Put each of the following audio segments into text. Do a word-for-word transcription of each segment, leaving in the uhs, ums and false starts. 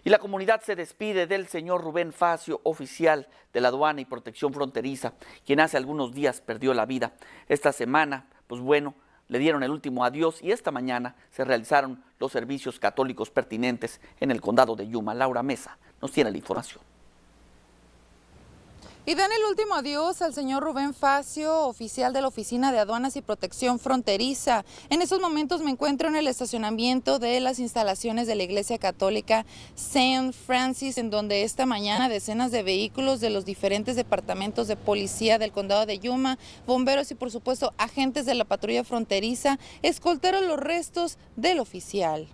Y la comunidad se despide del señor Rubén Facio, oficial de la Aduana y Protección Fronteriza, quien hace algunos días perdió la vida. Esta semana, pues bueno, le dieron el último adiós y esta mañana se realizaron los servicios católicos pertinentes en el condado de Yuma. Laura Mesa nos tiene la información. Y dan el último adiós al señor Rubén Facio, oficial de la Oficina de Aduanas y Protección Fronteriza. En estos momentos me encuentro en el estacionamiento de las instalaciones de la Iglesia Católica Saint Francis, en donde esta mañana decenas de vehículos de los diferentes departamentos de policía del condado de Yuma, bomberos y por supuesto agentes de la patrulla fronteriza escoltaron los restos del oficial.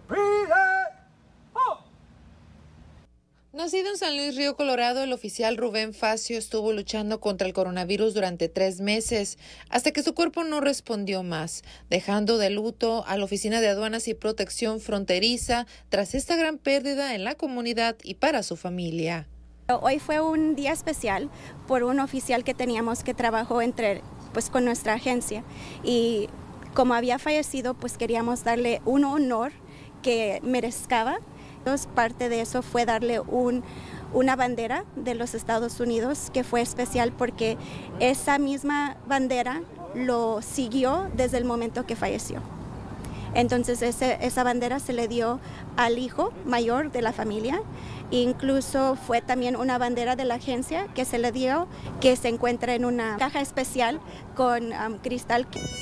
Nacido en San Luis Río Colorado, el oficial Rubén Facio estuvo luchando contra el coronavirus durante tres meses, hasta que su cuerpo no respondió más, dejando de luto a la Oficina de Aduanas y Protección Fronteriza tras esta gran pérdida en la comunidad y para su familia. Hoy fue un día especial por un oficial que teníamos que trabajó entre, pues, con nuestra agencia, y como había fallecido, pues queríamos darle un honor que merezcaba. Parte de eso fue darle un, una bandera de los Estados Unidos, que fue especial porque esa misma bandera lo siguió desde el momento que falleció. Entonces ese, esa bandera se le dio al hijo mayor de la familia. Incluso fue también una bandera de la agencia que se le dio, que se encuentra en una caja especial con um, cristal.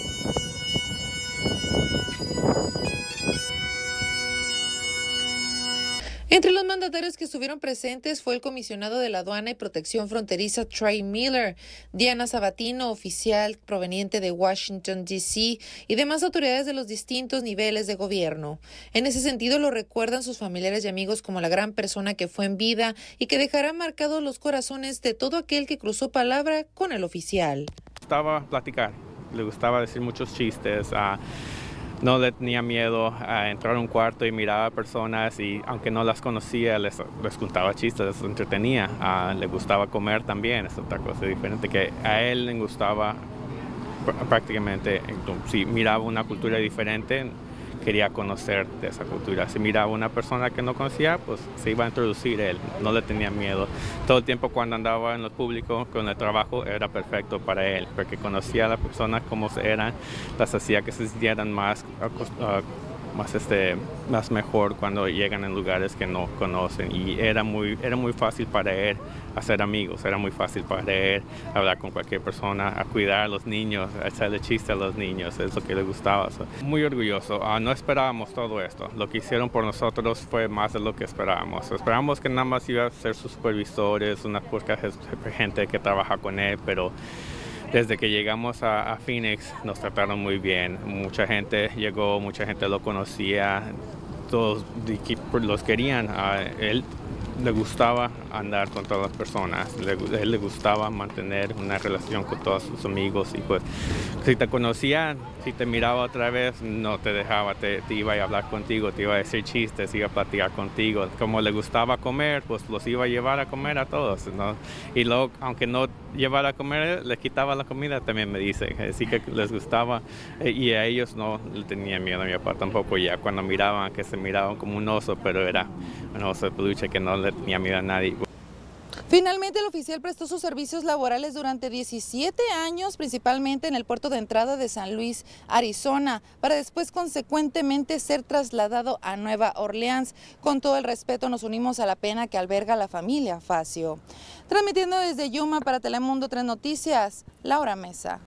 Entre los mandatarios que estuvieron presentes fue el comisionado de la Aduana y Protección Fronteriza Trey Miller, Diana Sabatino, oficial proveniente de Washington, D C, y demás autoridades de los distintos niveles de gobierno. En ese sentido lo recuerdan sus familiares y amigos como la gran persona que fue en vida y que dejará marcados los corazones de todo aquel que cruzó palabra con el oficial. Le gustaba platicar, le gustaba decir muchos chistes. Uh... No le tenía miedo a entrar a un cuarto y miraba a personas y aunque no las conocía, les, les contaba chistes, les entretenía. Uh, le gustaba comer también, es otra cosa diferente, que a él le gustaba prácticamente, si miraba una cultura diferente, quería conocer de esa cultura. Si miraba a una persona que no conocía, pues se iba a introducir él, no le tenía miedo. Todo el tiempo cuando andaba en lo público con el trabajo era perfecto para él, porque conocía a las personas como eran, las hacía que se sintieran más, uh, más, este, más mejor cuando llegan en lugares que no conocen. Y era muy, era muy fácil para él hacer amigos, era muy fácil para él hablar con cualquier persona, a cuidar a los niños, a hacerle chistes a los niños, es lo que le gustaba. So, muy orgulloso, uh, no esperábamos todo esto, lo que hicieron por nosotros fue más de lo que esperábamos. Esperábamos que nada más iba a ser sus supervisores, una poca gente que trabaja con él, pero desde que llegamos a, a Phoenix nos trataron muy bien, mucha gente llegó, mucha gente lo conocía, todos los querían, uh, él le gustaba andar con todas las personas, le, él le gustaba mantener una relación con todos sus amigos y pues si te conocía, si te miraba otra vez, no te dejaba, te, te iba a hablar contigo, te iba a decir chistes, iba a platicar contigo. Como le gustaba comer, pues los iba a llevar a comer a todos, ¿no? Y luego, aunque no llevara a comer, le quitaba la comida, también me dice, así que les gustaba y a ellos no le tenían miedo, a mi papá tampoco, ya cuando miraban, que se miraban como un oso, pero era un oso de peluche que no le tenía miedo a nadie. Finalmente, el oficial prestó sus servicios laborales durante diecisiete años, principalmente en el puerto de entrada de San Luis, Arizona, para después consecuentemente ser trasladado a Nueva Orleans. Con todo el respeto, nos unimos a la pena que alberga la familia Facio. Transmitiendo desde Yuma para Telemundo tres Noticias, Laura Mesa.